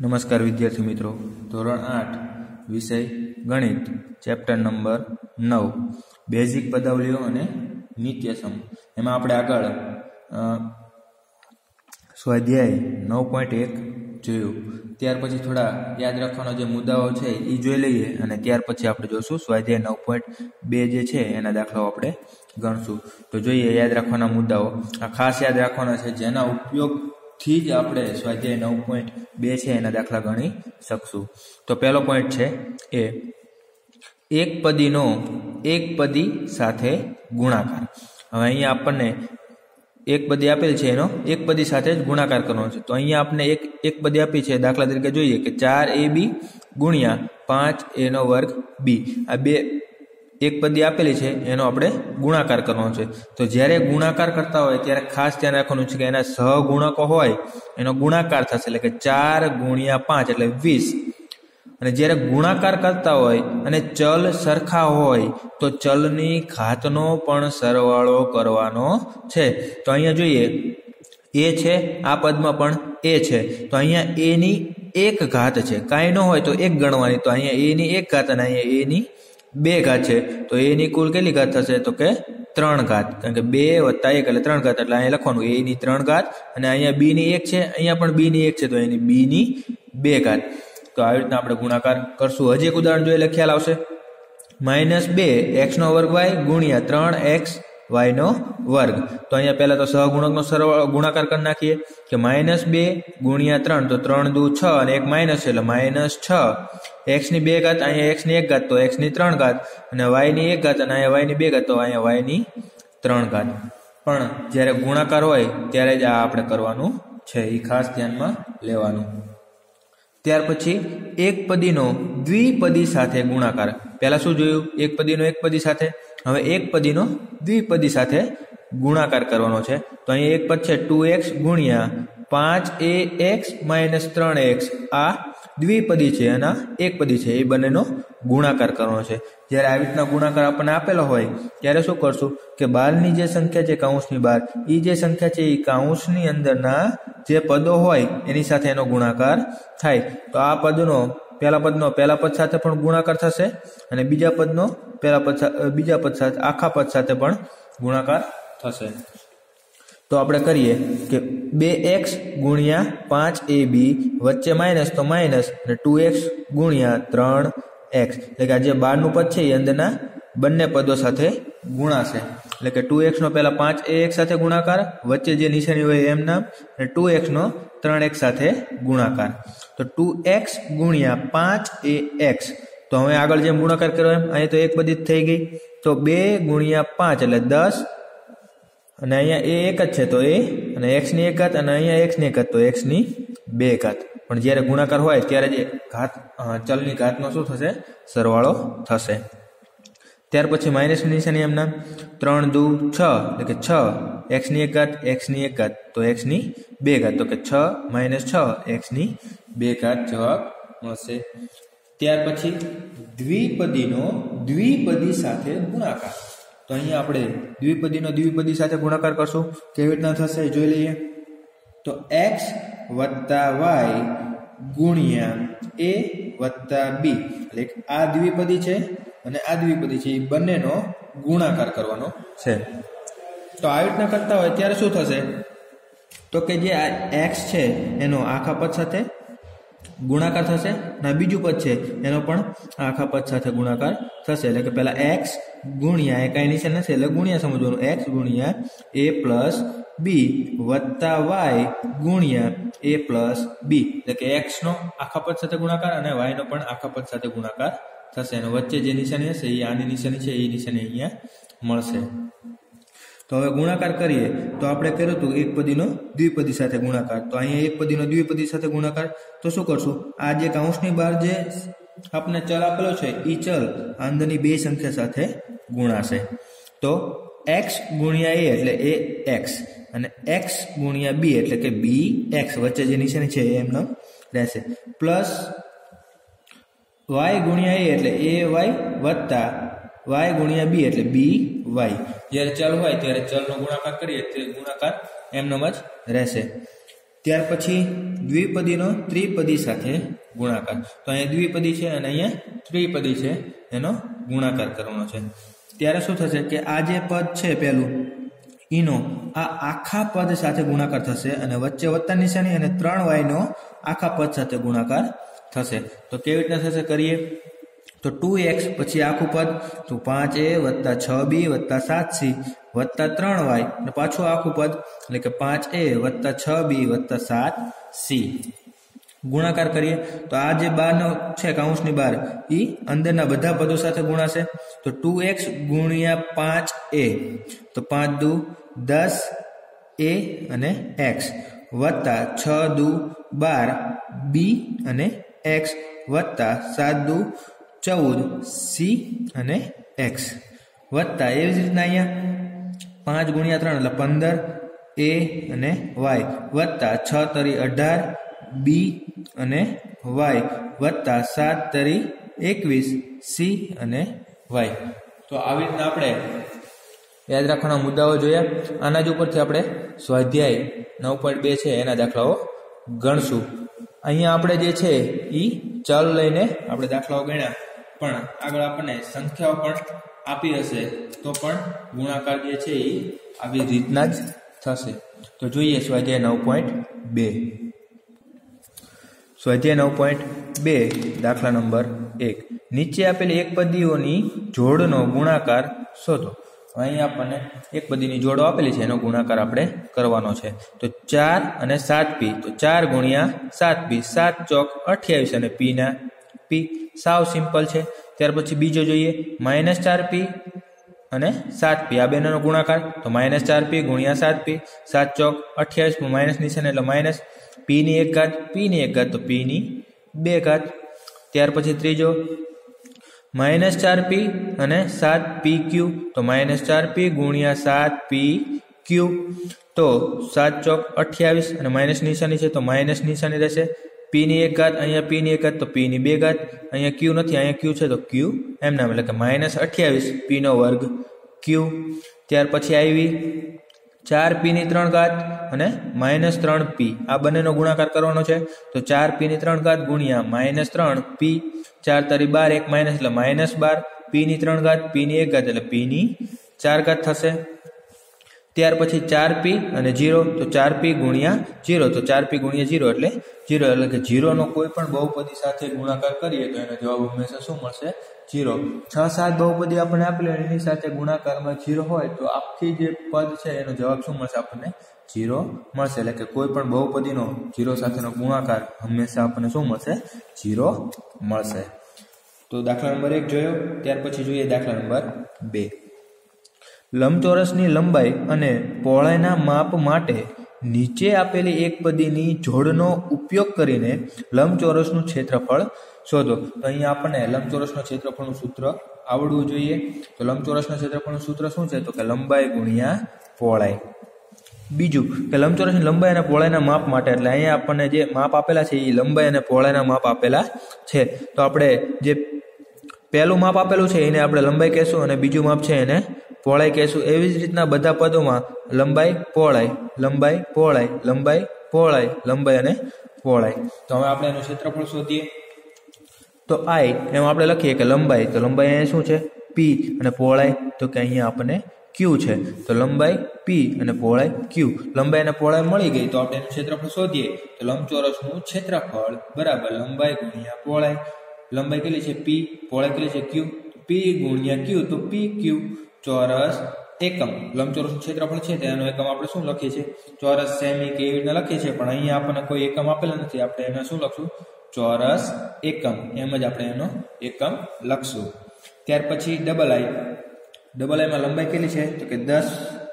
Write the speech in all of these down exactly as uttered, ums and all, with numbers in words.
નમસ્કાર વિદ્યાર્થી મિત્રો, ધોરણ આઠ વિષય ગણિત, ચેપ્ટર નંબર નવ, બેઝિક પદાવલીઓ અને નિત્યસમ. એમાં આપણે આગળ સ્વાધ્યાય નવ પોઈન્ટ એક જોયું. ત્યાર પછી થોડા યાદ રાખવાના જે મુદ્દાઓ છે એ જોઈ લઈએ અને ત્યાર પછી આપણે જોશું સ્વાધ્યાય નવ પોઈન્ટ બે જે છે એના દાખલાઓ આપણે ગણશું. તો જોઈએ યાદ રાખવાના મુદ્દાઓ. આ ખાસ યાદ રાખવાના છે જેના ઉપયોગ થી જ આપણે સ્વાધ્યાય નવ પોઈન્ટ બે છે એના દાખલા ગણી શકશું. તો પહેલો પોઈન્ટ છે એ એક પદીનો એક પદી સાથે ગુણાકાર. હવે અહીંયા આપણને એક પદી આપેલ છે એનો એક પદી સાથે જ ગુણાકાર કરવાનો છે. તો અહીંયા આપણે એક એક પદી આપી છે, દાખલા તરીકે જોઈએ કે ચાર એ બી ગુણ્યા પાંચ એ નો વર્ગ બી. આ બે એક પદી આપેલી છે એનો આપણે ગુણાકાર કરવાનો છે. તો જ્યારે ગુણાકાર કરતા હોય ત્યારે ખાસ ધ્યાન રાખવાનું છે કે એના સહગુણકો હોય એનો ગુણાકાર થશે, એટલે કે ચાર ગુણ્યા પાંચ એટલે વીસ. અને જ્યારે ગુણાકાર કરતા હોય અને ચલ સરખા હોય તો ચલની ઘાતનો પણ સરવાળો કરવાનો છે. તો અહીંયા જોઈએ એ છે, આ પદમાં પણ એ છે, તો અહીંયા એ ની એક ઘાત છે, કાંઈ ન હોય તો એક ગણવાની. તો અહીંયા એ ની એક ઘાત અને અહીંયા એ ની બે ઘાત છે, તો એ ની કુલ કેટલી ઘાત થશે? તો કે ત્રણ ઘાત, કારણ કે બે વત્તા એક એટલે ત્રણ ઘાત, એટલે અહીંયા લખવાનું એ ની ત્રણ ઘાત અને અહીંયા બી ની એક છે, અહીંયા પણ બી ની એક છે, તો એની બી ની બે ઘાત. તો આવી રીતના આપણે ગુણાકાર કરશું. હજી એક ઉદાહરણ જોઈએ એટલે ખ્યાલ આવશે. માઇનસ બે એક્સ નો વર્ગ વાય ગુણ્યા ત્રણ એક્સ વાય નો વર્ગ. તો અહીંયા પહેલા તો સહગુણકનો સરવાળો ગુણાકાર કરી નાખીએ કે માઇનસ બે ગુણ્યા ત્રણ, તો ત્રણ દુ છ અને એક માઇનસ છે એટલે માઇનસ છ. એક્સ ની બે ઘાત, અહીંયા એક્સ ની એક ઘાત, તો એક્સ ની ત્રણ ઘાત અને વાય ની એક ઘાત અને અહીંયા વાય ની બે ઘાત, તો અહીંયા વાય ની ત્રણ ઘાત. પણ જ્યારે ગુણાકાર હોય ત્યારે જ આ આપણે કરવાનું છે, એ ખાસ ધ્યાનમાં લેવાનું. ત્યાર પછી એક પદીનો દ્વિપદી સાથે ગુણાકાર. પહેલા શું જોયું? એક પદીનો એક પદી સાથે. હવે એક પદીનો દ્વિપદી સાથે ગુણાકાર કરવાનો છે. તો અહીંયા એક પદ છે ટુ એક્સ ગુણ્યા પાંચ એ એક્સ માઇનસ ત્રણ એક્સ. આ દ્વિપદી છે અને એક પદી છે, એ બંનેનો ગુણાકાર કરવાનો છે. જ્યારે આવી રીતના ગુણાકાર આપણને આપેલો હોય ત્યારે શું કરશું કે બારની જે સંખ્યા છે કાઉન્સની બાર, એ જે સંખ્યા છે એ કાઉન્સની અંદરના જે પદો હોય એની સાથે એનો ગુણાકાર થાય. તો આ પદનો પહેલા પદનો પહેલા પદ સાથે પણ ગુણાકાર થશે અને બીજા પદનો પહેલા પદ બીજા પદ સાથે આખા પદ સાથે પણ ગુણાકાર થશે. તો આપણે કરીએ કે બે એક્સ ગુણ્યા પાંચ એ બી વચ્ચે માઇનસ, તો માઇનસ અને ટુ એક્સ ગુણ્યા ત્રણ એક્સ, એટલે કે આ જે બારનું પદ છે એ અંદરના બંને પદો સાથે ગુણાશે. એટલે કે ટુ એક્સ નો પહેલા પાંચ એ એક્સ સાથે ગુણાકાર, વચ્ચે જે નિશાની હોય એમ નામ, અને ટુ એક્સ નો ત્રણ એક્સ સાથે ગુણાકાર. તો ટુ એક્સ ગુણ્યા પાંચ એ એક્સ. તો હવે આગળ જેમ ગુણાકાર કર્યો એમ અહીંયા તો એક પદી જ થઈ ગઈ. તો બે ગુણ્યા પાંચ એટલે દસ અને અહીંયા એ એક જ છે તો એ અને એક્સ ની એક ઘાત અને અહીંયા એક્સ ની એક ઘાત, તો એક્સ ની બે ઘાત. પણ જ્યારે ગુણાકાર હોય ત્યારે જ ઘાત ચલની ઘાતનો શું થશે? સરવાળો થશે. ત્યાર પછી માઇનસ ની નિશાની એમના ત્રણ દુ છ એટલે કે છ એક્સ ની એક ઘાત એક્સ ની એક ઘાત, તો એક્સ ની બે ઘાત, તો કે છ માઇનસ છ એક્સ ની બે ઘાત જવાબ મળશે. ત્યાર પછી દ્વિપદીનો દ્વિપદી સાથે ગુણાકાર. તો અહીંયા આપણે દ્વિપદીનો દ્વિપદી સાથે ગુણાકાર કરશું. કેવી રીતના થશે જોઈ લઈએ. તો એક્સ વત્તા વાય ગુણ્યા એ વત્તા બી, એટલે આ દ્વિપદી છે અને આ દ્વિપદી છે, એ બંનેનો ગુણાકાર કરવાનો છે. તો આવી રીતના કરતા હોય ત્યારે શું થશે? તો કે જે આ એક્સ છે એનો આખા પદ સાથે ગુણાકાર થશે અને બીજું પદ છે એનો પણ આખા પદ સાથે ગુણાકાર થશે. એટલે કે પેલા એક્સ ગુણ્યા એ કઈ નિશાન નથી એટલે ગુણ્યા સમજવાનું, એક્સ ગુણ્યા એ પ્લસ બી વત્તા વાય ગુણ્યા એ પ્લસ બી, એટલે કે એક્સ નો આખા પદ સાથે ગુણાકાર અને વાય નો પણ આખા પદ સાથે ગુણાકાર થશે. અને વચ્ચે જે નિશાની હશે એ આની નિશાની છે, એ નિશાની અહીંયા મળશે. તો હવે ગુણાકાર કરીએ તો આપણે કર્યું હતું એક પદીનો દ્વિપદી સાથે ગુણાકાર. તો અહીંયા એક પદીનો દ્વિપદી સાથે ગુણાકાર તો શું કરશું? આ જે કાઉન્સની બહાર જે આપણે ચલ આપેલો છે એ ચલ અંદરની બે સંખ્યા સાથે ગુણાશે. તો એક્સ ગુણ્યા એ એટલે એ એક્સ અને એક્સ ગુણ્યા બી એટલે કે બી એક્સ, વચ્ચે જે નિશાની છે એમનો રહેશે. પ્લસ વાય ગુણ્યા એ એટલે એ વાય વત્તા વાય ગુણ્યા બી એટલે બી વાય. જ્યારે ચલ હોય ત્યારે ચલનો ગુણાકાર કરીએ તે ગુણાકાર એમનો જ રહેશે. ત્યાર પછી દ્વિપદીનો ત્રિપદી સાથે ગુણાકાર. તો અહીંયા દ્વિપદી છે અને અહીંયા ત્રિપદી છે, એનો ગુણાકાર કરવાનો છે. ત્યારે શું થશે કે આ જે પદ છે પેલું ઈનો આ આખા પદ સાથે ગુણાકાર થશે અને વચ્ચે વત્તા નિશાની અને ત્રણ વાય નો આખા પદ સાથે ગુણાકાર થશે. તો કેવી રીતના થશે કરીએ તો ટુ એક્સ પછી આખું પદ તો પાંચ એ વત્તા છ બી વત્તા સાત સી વત્તા ત્રણ વાય અને પાછું આખું પદ એટલે કે પાંચ એ વત્તા છ બી વત્તા સાત સી ગુણાકાર કરીએ તો આ જે બાર નો છે કાઉન્સની બાર ઈ અંદરના બધા પદો સાથે ગુણાશે. તો ટુ એક્સ ગુણ્યા પાંચ એ તો પાંચ દુ દસ એ અને એક્સ વત્તા છ દુ બાર બી અને એક્સ વત્તા સાત દુ ચૌદ સી અને એક્સ વત્તા એવી જ રીતના અહીંયા પાંચ ગુણ્યા ત્રણ એટલે પંદર એ અને વાય વત્તા છ તરી અઢાર બી અને વાય વત્તા સાત તરી એકવીસ સી અને વાય. તો આવી રીતના આપણે યાદ રાખવાના મુદ્દાઓ જોયા. આના જ ઉપરથી આપણે સ્વાધ્યાય નવ પોઈન્ટ બે છે એના દાખલાઓ ગણશું. અહીંયા આપણે જે છે એ ચલ લઈને આપણે દાખલાઓ ગણ્યા, પણ આગળ આપણને સંખ્યાઓ પણ આપી હશે તો પણ ગુણાકાર જે છે એ આવી રીતના જ થશે. તો જોઈએ સ્વાધ્યાય નવ પોઈન્ટ બે. સ્વાધ્યાય નવ પોઈન્ટ બે દાખલા નંબર એક. નીચે આપેલી એક પદીઓની જોડનો ગુણાકાર શોધો. અહીં આપણને એક પદીની જોડો આપેલી છે એનો ગુણાકાર આપણે કરવાનો છે. તો ચાર અને સાત પી તો ચાર ગુણ્યા સાત પી સાત ચોક અઠ્યાવીસ અને પી ના પી સાવ સિમ્પલ છે. ત્યાર પછી બીજો જોઈએ માઇનસ ચાર પી અને સાત પી આ બેનો ગુણાકાર તો માઇનસ ચાર પી ગુણ્યા સાત પી સાત ચોક અઠ્યાવીસ માઇનસ નિશાન એટલે માઇનસ પી ની એક ઘાત પી ની એક ઘાત તો પી ની બે ઘાત. ત્યાર પછી ત્રીજો માઇનસ ચાર પી અને સાત પી ક્યુ તો માઇનસ ચાર પી ગુણ્યા સાત પી ક્યુ તો સાત ચોક અઠ્યાવીસ અને માઇનસ નિશાની છે તો માઇનસ નિશાની રહેશે. પી ની એક ઘાત અહીંયા પી ની એક ઘાત તો પી ની બે ઘાત અહીંયા ક્યુ નથી અહીંયા ક્યુ છે તો ક્યુ એમ નામ એટલે કે માઇનસ અઠ્યાવીસ પી નો વર્ગ ક્યુ. ત્યાર પછી આવી ચાર પી ની ત્રણ ઘાત અને માઇનસ ત્રણ પી આ બંનેનો ગુણાકાર કરવાનો છે. તો ચાર પી ની ત્રણ ઘાત ગુણ્યા માઇનસ ત્રણ પી ચાર તરી બાર એક માઇનસ એટલે માઇનસ બાર પી ની ત્રણ ઘાત પી ની એક ઘાત એટલે પી ની ચાર ઘાત થશે. ત્યાર પછી ચાર પી અને જીરો તો ચાર પી ગુણ્યા જીરો તો ચાર પી ગુણ્યા જીરો એટલે જીરો એટલે કે જીરો નો કોઈ પણ બહુપદી સાથે ગુણાકાર કરીએ તો એનો જવાબ હંમેશા શું મળશે જીરો. છ સાત બહુપદી આપણને આપેલી એની સાથે ગુણાકારમાં જીરો હોય તો આખી જે પદ છે એનો જવાબ શું મળશે આપણને જીરો મળશે. એટલે કે કોઈ પણ બહુપદીનો જીરો સાથેનો ગુણાકાર હંમેશા આપણને શું મળશે જીરો મળશે. તો દાખલા નંબર એક જોયો. ત્યાર પછી જોઈએ દાખલા નંબર બે. લંબચોરસની લંબાઈ અને પહોળાઈના માપ માટે નીચે આપેલી એક પદીની જોડનો ઉપયોગ કરીને લંબચોરસનું ક્ષેત્રફળ શોધો. તો અહીંયા આપણને લંબચોરસના ક્ષેત્રફળનું સૂત્ર આવડવું જોઈએ. તો લંબચોરસના ક્ષેત્રફળનું સૂત્ર શું છે તો કે લંબાઈ ગુણ્યા પહોળાઈ. બીજું કે લંબચોરસની લંબાઈ અને પહોળાઈના માપ માટે એટલે અહીંયા આપણને જે માપ આપેલા છે એ લંબાઈ અને પહોળાઈના માપ આપેલા છે. તો આપણે જે પહેલું માપ આપેલું છે એને આપણે લંબાઈ કહેશું અને બીજું માપ છે એને પહોળાઈ કહેશું. એવી જ રીતના બધા પદોમાં લંબાઈ પહોળાઈ લંબાઈ પહોળાઈ લંબાઈ પહોળાઈ લંબાઈ અને પહોળાઈ. તો હવે આપણે એનું ક્ષેત્રફળ શોધીએ. તો આઈ એમાં આપણે લખીએ કે લંબાઈ તો લંબાઈ અહીંયા શું છે પી અને પહોળાઈ તો કે અહીંયા આપણને ક્યુ છે. તો લંબાઈ પી અને પહોળાઈ ક્યુ. લંબાઈ અને પહોળાઈ મળી ગઈ તો આપણે એનું ક્ષેત્રફળ શોધીએ. તો લંબચોરસનું ક્ષેત્રફળ બરાબર લંબાઈ ગુણ્યા પહોળાઈ. લંબાઈ કેટલી છે પી પહોળાઈ કેટલી છે ક્યુ પી ગુણ્યા ક્યુ તો પી ક્યુ ચોરસ એકમ. લંબચોરસનું ક્ષેત્રફળ છે તેનો એકમ આપણે શું લખીએ છીએ ચોરસ સેમી કે એવી રીતના લખીએ છીએ, પણ અહીંયા આપણને કોઈ એકમ આપેલા નથી. આપણે એને શું લખશું ચોરસ એકમ એમ જ આપણે એનો એકમ લખશું. ત્યાર પછી ડબલ આઈ. ડબલ આઈમાં લંબાઈ કેટલી છે તો કે દસ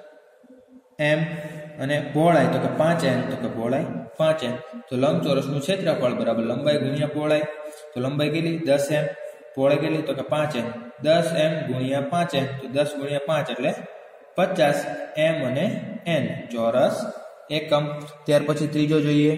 એમ અને પહોળાઈ તો કે પાંચ એમ તો કે પહોળાઈ પાંચ એમ. તો લંબચોરસનું ક્ષેત્રફળ બરાબર લંબાઈ ગુણ્યા પહોળાઈ. તો લંબાઈ કેટલી દસ એમ પહોળાઈ કેટલી તો કે પાંચ એમ. દસ એમ ગુણ્યા પાંચ એમ તો દસ ગુણ્યા પાંચ એટલે પચાસ એમ અને એન ચોરસ એકમ. ત્યાર પછી ત્રીજો જોઈએ.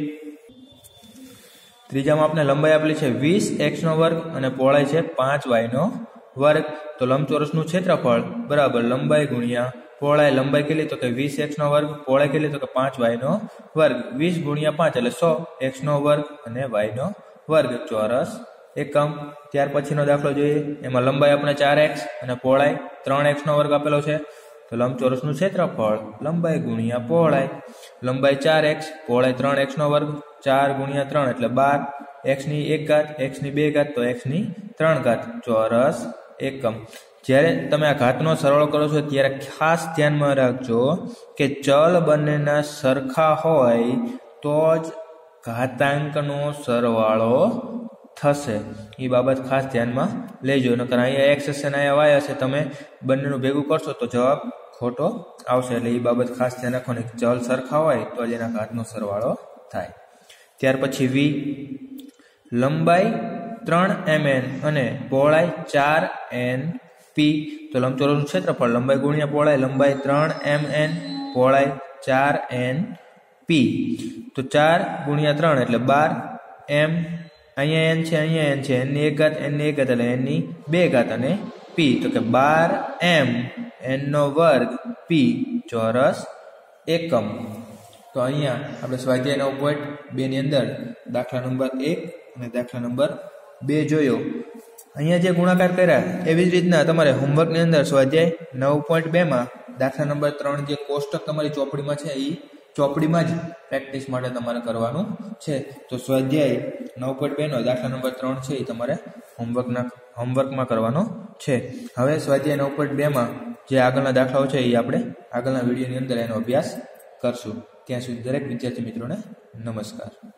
ત્રીજામાં આપણે લંબાઈ આપેલી છે વીસ એક્સ નો વર્ગ અને પહોળાઈ છે પાંચ વાય નો વર્ગ. તો લંબચોરસનું ક્ષેત્રફળ બરાબર લંબાઈ ગુણ્યા પહોળાઈ લંબાઈ કેટલી તો કે વીસ એક્સ નો વર્ગ, પહોળાઈ કેટલી તો કે પાંચ વાય નો વર્ગ. વીસ ગુણ્યા પાંચ એટલે સો એક્સ નો વર્ગ અને વાય નો વર્ગ ચોરસ એકમ. ત્યાર પછીનો દાખલો જોઈએ. એમાં લંબાઈ આપણે ચાર એક્સ અને પહોળાઈ ત્રણ એક્સ નો વર્ગ આપેલો છે. તો લંબચોરસનું ક્ષેત્રફળ લંબાઈ ગુણ્યા પહોળાઈ. લંબાઈ ચાર એક્સ, પહોળાઈ ત્રણ એક્સ નો વર્ગ, ચાર ગુણ્યા ત્રણ એટલે બાર, એક્સ ની એક ઘાત, એક્સ ની બે ઘાત તો એક્સ ની ત્રણ ઘાત ચોરસ એકમ. જ્યારે તમે આ ઘાતનો સરવાળો કરો છો ત્યારે ખાસ ધ્યાનમાં રાખજો કે ચલ બંનેના સરખા હોય તો જ ઘાતાંકનો સરવાળો થશે. એ બાબત ખાસ ધ્યાનમાં લેજો. નકર અહીંયા એક્સ હશે ને અહીંયા વાય હશે, તમે બંનેનું ભેગું કરશો તો જવાબ ખોટો આવશે. એટલે એ બાબત ખાસ ધ્યાન રાખવાની. ચલ સરખા હોય તો જ એના ઘાતનો સરવાળો થાય. ત્યાર પછી વી. લંબાઈ ત્રણ એમ એન અને પહોળાઈ ચાર એન પી. તો લંબચોરસનું ક્ષેત્રફળ લંબાઈ ગુણ્યા પહોળાઈ. લંબાઈ ત્રણ એમ એન, પહોળાઈ ચાર એન પી. તો ચાર ગુણ્યા ત્રણ એટલે બાર એમ, અહીંયા એન છે, અહીંયા એન છે, એન ની એક ઘાત, એન ની એક ઘાત એટલે એન ની બે ઘાત અને પી તો કે બાર એમ એન નો વર્ગ પી ચોરસ એકમ. તો અહીંયા આપણે સ્વાધ્યાય નવ પોઈન્ટ બે ની અંદર દાખલા નંબર એક અને દાખલા નંબર બે જોયો. અહીંયા જે ગુણાકાર કર્યા એવી જ રીતના તમારે હોમવર્કની અંદર સ્વાધ્યાય નવ પોઈન્ટ બે માં દાખલા નંબર ત્રણ જે કોષ્ટક તમારી ચોપડીમાં છે એ ચોપડીમાં જ પ્રેક્ટિસ માટે તમારે કરવાનું છે. તો સ્વાધ્યાય નવ પોઈન્ટ બે નો દાખલા નંબર ત્રણ છે એ તમારે હોમવર્કના હોમવર્કમાં કરવાનો છે. હવે સ્વાધ્યાય નવ પોઈન્ટ બે માં જે આગળના દાખલાઓ છે એ આપણે આગળના વિડીયોની અંદર એનો અભ્યાસ કરશું. ત્યાં સુધી દરેક વિદ્યાર્થી મિત્રોને નમસ્કાર.